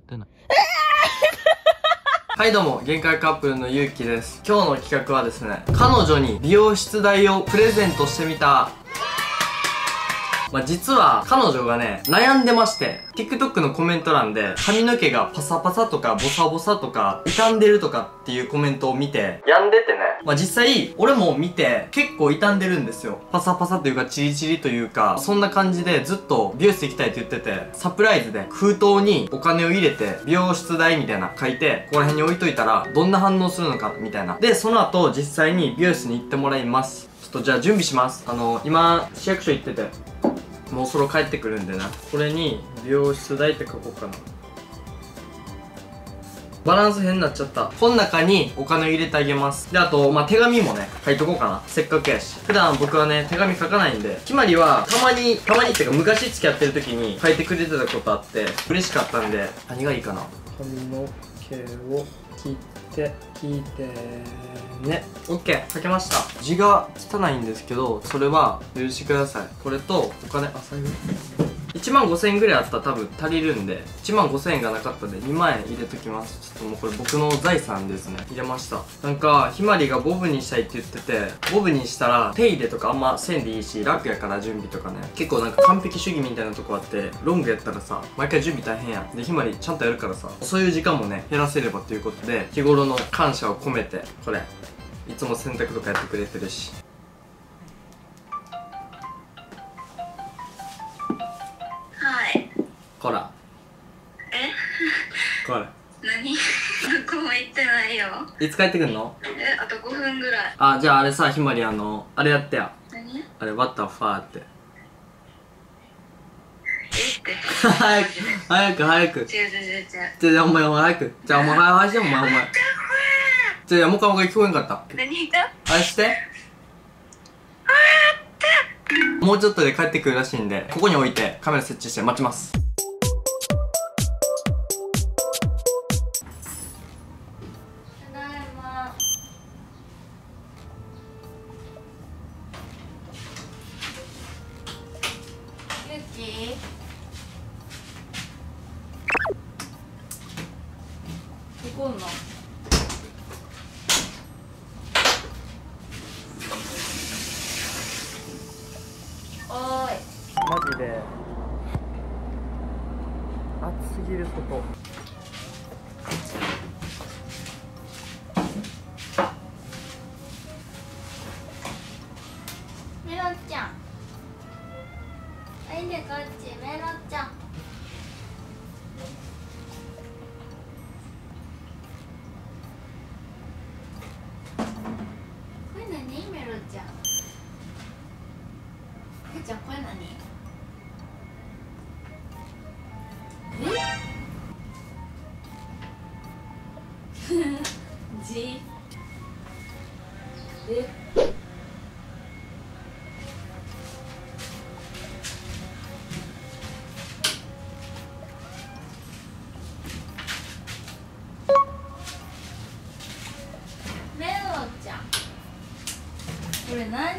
出ない。はいどうも、限界カップルのゆうきです。今日の企画はですね、彼女に美容室代をプレゼントしてみた。実は彼女がね、悩んでまして、TikTok のコメント欄で髪の毛がパサパサとかボサボサとか傷んでるとかっていうコメントを見て病んでてね、実際俺も見て結構傷んでるんですよ。パサパサというかチリチリというか、そんな感じでずっと美容室行きたいって言ってて、サプライズで封筒にお金を入れて美容室代みたいな書いてここら辺に置いといたらどんな反応するのかみたいな。でその後実際に美容室に行ってもらいます。ちょっとじゃあ準備します。今市役所行っててもうそろ帰ってくるんでな。これに美容室代って書こうかな。バランス変になっちゃった。この中にお金を入れてあげます。であと手紙もね書いとこうかな。せっかくやし。普段僕はね手紙書かないんで、ひまりはたまにっていうか昔付き合ってる時に書いてくれてたことあって嬉しかったんで、何がいいかな。髪の毛を切って聞いてね。 OK 書けました。字が汚いんですけどそれは許してください。これとお金、財布1万5000円ぐらいあったら多分足りるんで、1万5000円がなかったんで2万円入れときます。ちょっともうこれ僕の財産ですね。入れました。なんかひまりがボブにしたいって言ってて、ボブにしたら手入れとかあんませんでいいし楽やから準備とかね。結構なんか完璧主義みたいなとこあって、ロングやったらさ毎回準備大変やん。でひまりちゃんとやるからさ、そういう時間もね減らせればということで、日頃の感謝を込めてこれいつも洗濯とかやってくれてるし。ほら。これ。 何？どこも行ってないよ。 いつ帰ってくんの？ あと5分ぐらい。 あ、じゃああれさ、ひまりあれやってや。 何？ あれ、What the fuck って。早く。じゃあお前早く。じゃあお前早してお前。じゃあもう一回聞こえんかった。 何が？ あれして。もうちょっとで帰ってくるらしいんで、ここに置いてカメラ設置して待ちます。 怒んの？おーい。 マジで暑すぎる外。 メロンちゃん。はいでこっちメロンちゃん。これ何メロンちゃん。ふーちゃんこれ何？じメロンちゃんこれ何？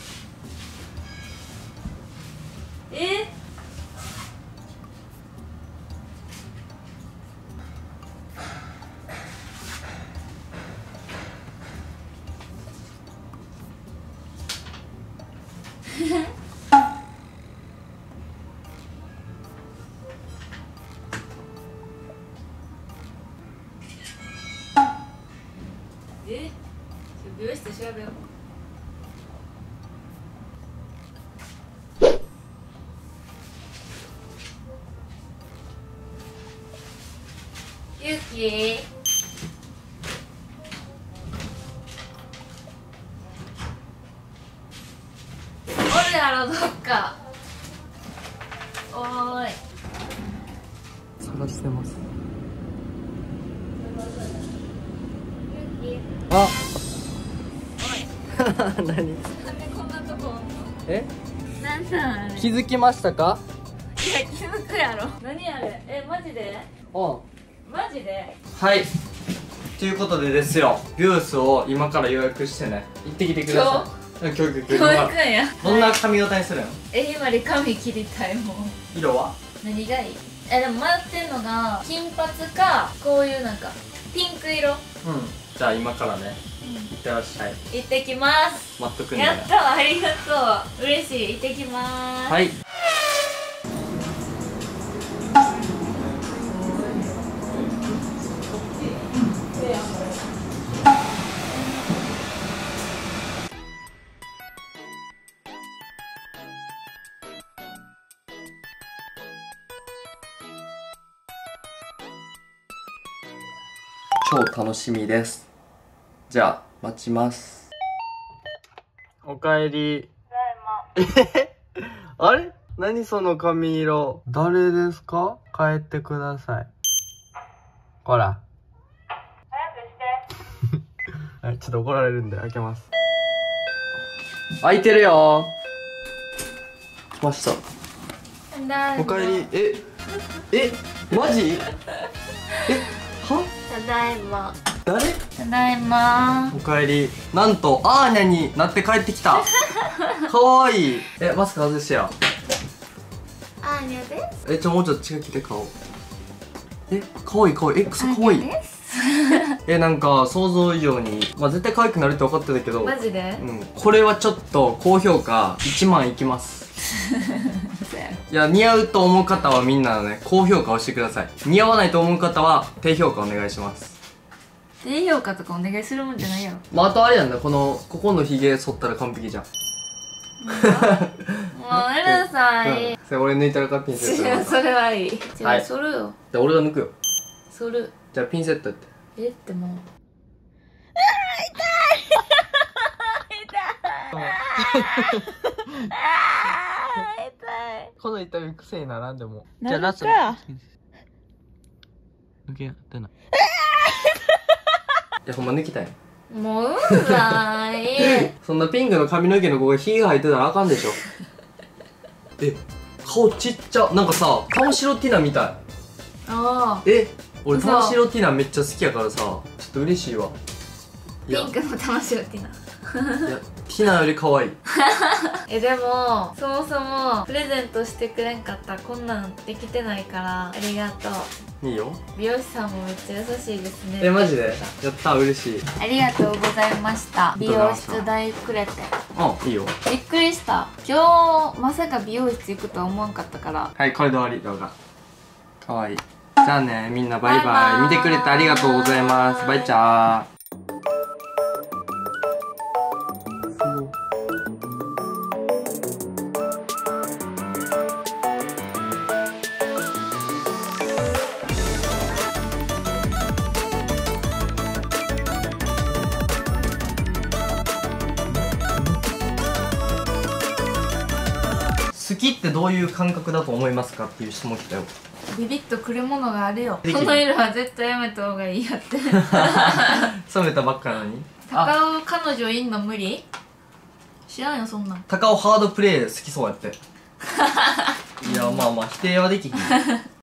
美容室で調べよう。ゆきおるやろどっか。おーい探してます。 ゆきあ何？ 何？ なんでこんなとこおんの？なんなんあれ？ 気づきましたか？ いや気づくやろ。何あれ？マジで？ マジで？ はい。ということでですよ、美容室を今から予約してね、行ってきてください。今日今日行くんや。 どんな髪型にするの？ ひまり髪切りたいもん。 色は？ 何がいい？ でも迷ってんのが金髪かこういうなんかピンク色。 うん、じゃあ今からね、いってらっしゃい。 行ってきます。 待っとくんだよ。 やったわ、ありがとう、嬉しい。行ってきます。 はい。超楽しみです。じゃあ待ちます。おかえり。あれ、何その髪色。誰ですか？帰ってください。ほら。早くして。はい、ちょっと怒られるんで開けます。開いてるよ。来ました。おかえり。マジ？は？ ただいま。 誰？ ただいま。 おかえり。なんとアーニャになって帰ってきた。かわいい。マスク外してや。 アーニャです。 もうちょっと近く来て顔。かわいいかわいい。クソかわいい。なんか想像以上に、絶対可愛くなるって分かってたけど。 マジで？ うん。これはちょっと高評価1万いきます。いや、似合うと思う方はみんなね、高評価をしてください。似合わないと思う方は低評価お願いします。 低評価とかお願いするもんじゃないやろ。 あとあれやんな、ここのヒゲ剃ったら完璧じゃん。 もううるさい。 それ俺抜いたらピンセット。 違う、それはいい。じゃあ剃るよ。 じゃあ俺が抜くよ。 剃る。 じゃあピンセットやって。 ってもう。 この痛み癖にならんでも。 じゃあラスト。 抜けやってない。いや、ほんま抜きたい。 もううるさい。 そんなピンクの髪の毛の子が火が入ってたらあかんでしょ。顔ちっちゃ。なんかさ、玉城ティナみたい。 ああ。 俺玉城ティナめっちゃ好きやからさ、ちょっと嬉しいわ。 ピンクの玉城ティナ。 いや、ティナより可愛い。 でもそもそもプレゼントしてくれんかったらこんなんできてないからありがとう。 いいよ。 美容師さんもめっちゃ優しいですね。 マジでやった、嬉しい。 ありがとうございました。美容室代くれていいよ。 びっくりした。今日まさか美容室行くとは思わんかったから。 はい、これで終わり。動画かわいい。じゃあね、みんなバイバイ。見てくれてありがとうございます。バイチャー。好きってどういう感覚だと思いますかっていう質問来たよ。 ビビッとくるものがあるよ。この色は絶対やめた方がいいやって染めたばっかなのに。 高尾彼女いんの無理？知らんよそんなん。 高尾ハードプレイ好きそうやって。いや、まあまあ否定はできひん。